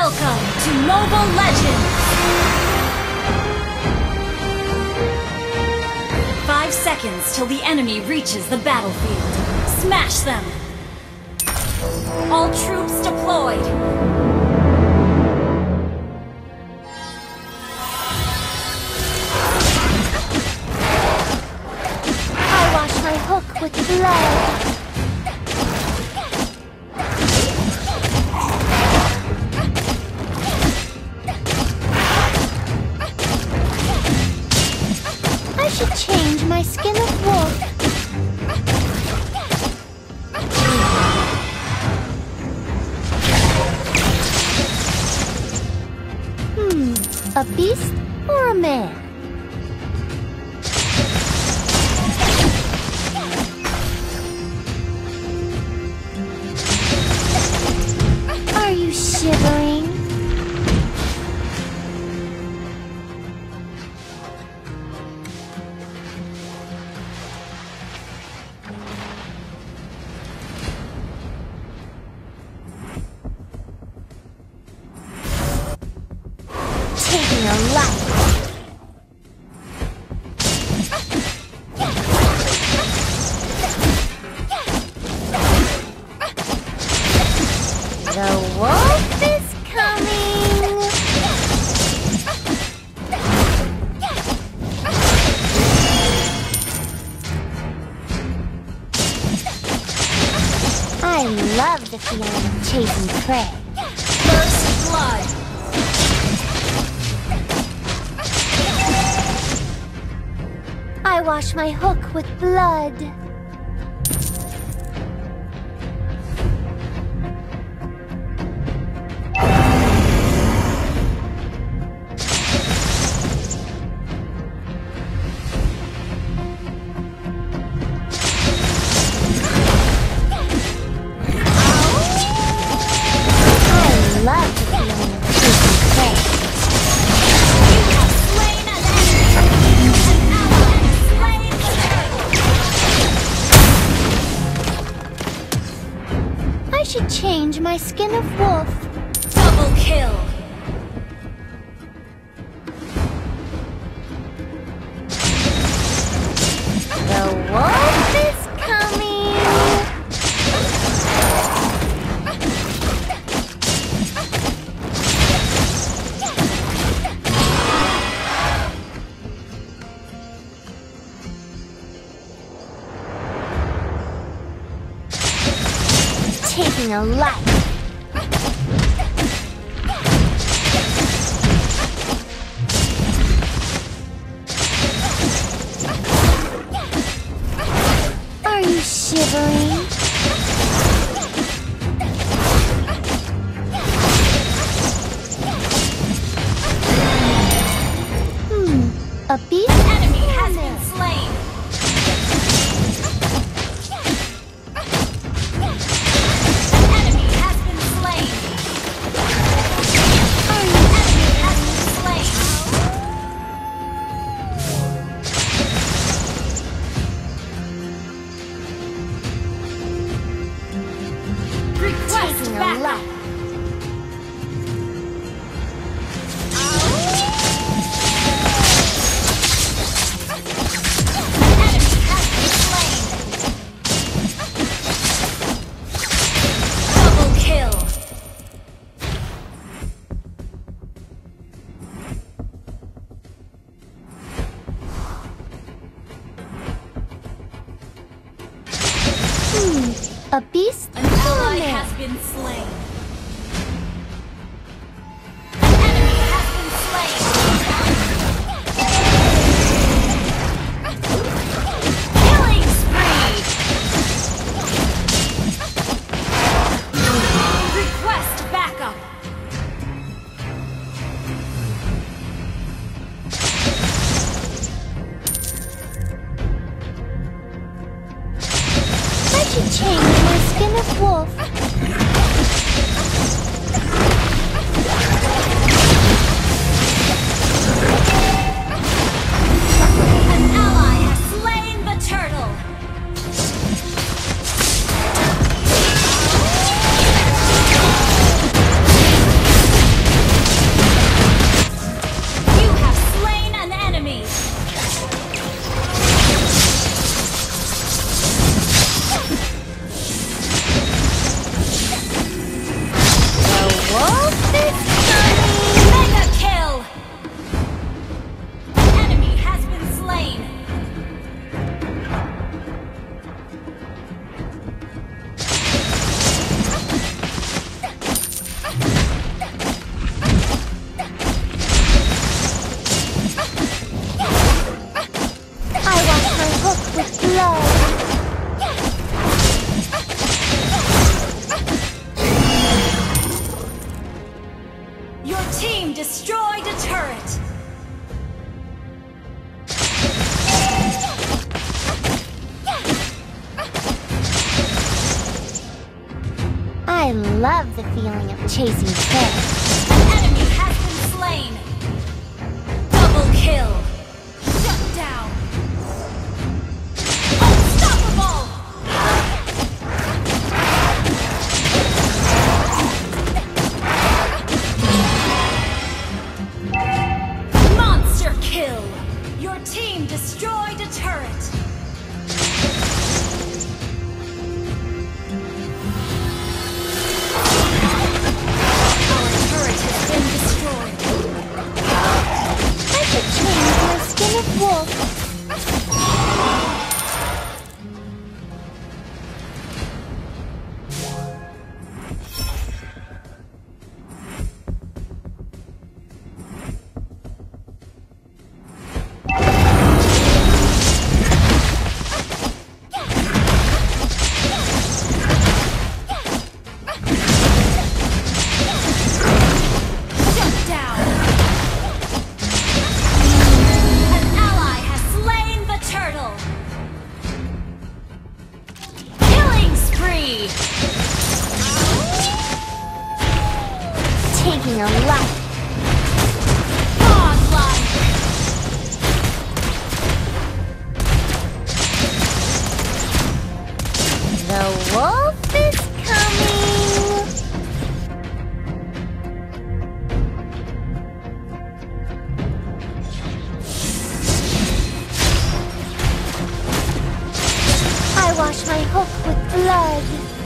Welcome to Mobile Legends! 5 seconds till the enemy reaches the battlefield. Smash them! All troops deployed! I wash my hook with blood. I should change my skin of wolf. A beast or a man? Are you shivering? Taking a life. The wolf is coming. I love the feeling of chasing prey. First blood! I wash my hook with blood. I love the feeling of chasing prey. You have slain an enemy! An ally has slain the turtle! I should change my skin of wolf. Double kill! The wolf is coming. Taking a life. Are you shivering? A beast? Enemy has been slain! Enemy has been slain! Enemy has been slain! Request Taking a backup! life. Enemy has been slain! Double kill! A beast? An ally has been slain! Enemy has been slain! Killing spree! Request backup! I should change my skin of wolf. An ally has slain the turtle! love the feeling of chasing prey. An enemy has been slain. Double kill. Shut down. Unstoppable. Monster kill. Your team destroyed a turret. Taking a life. Godlike. The wolf is coming. I wash my hook with blood.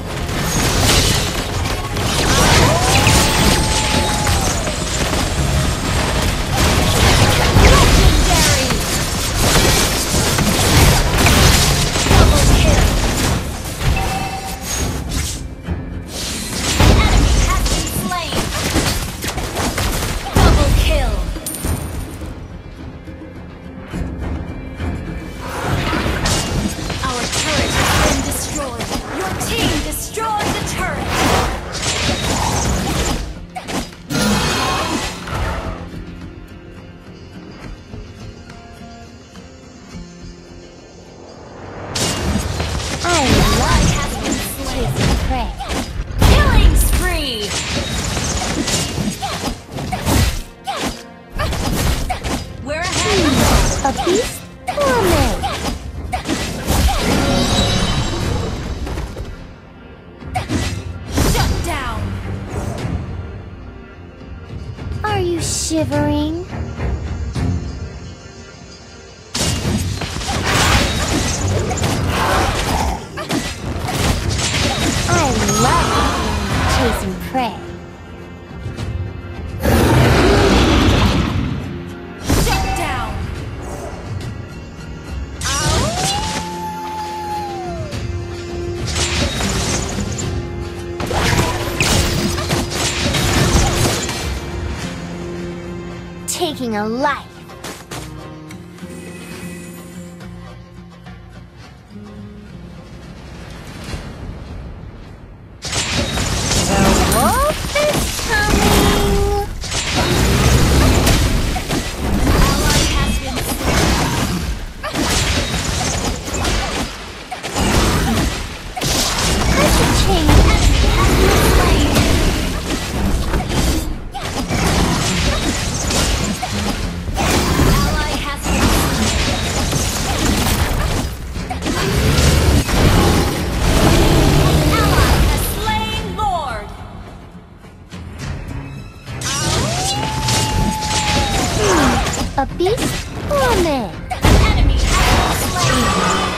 A beast or a man? Shut down. Are you shivering? I love chasing prey. Taking a life. The wolf is coming. Ally has been slain. I should change. Enemy has been slain. A beast or a man? An enemy has been slain.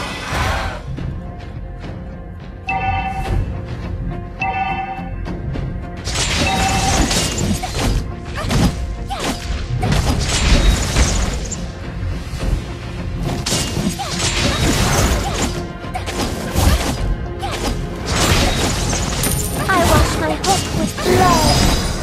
I wash my hook with blood.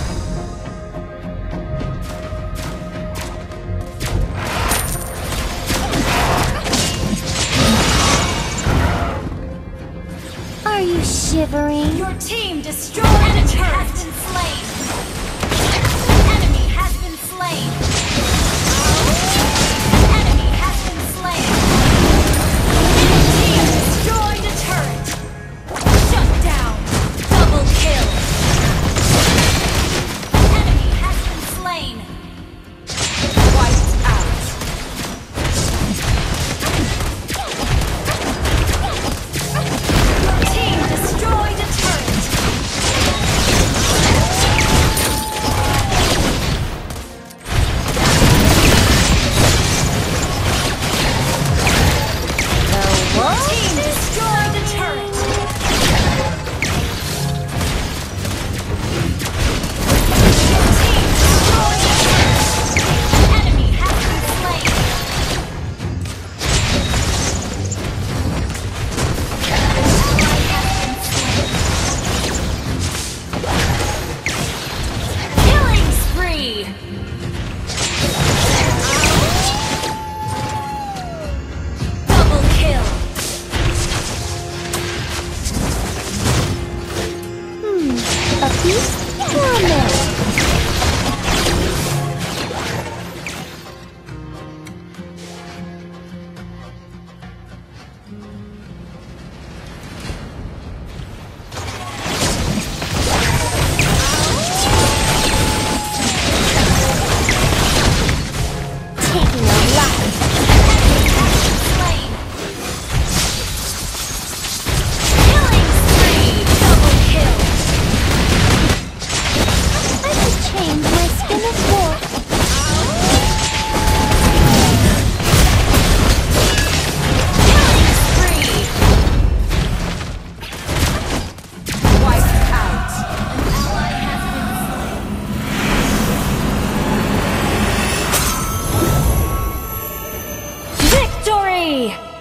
Are you shivering? Your team destroyed a turret. Has been slain. An enemy has been slain. An enemy has been slain. Your team destroyed a turret. Shut down. Double kill. Victory!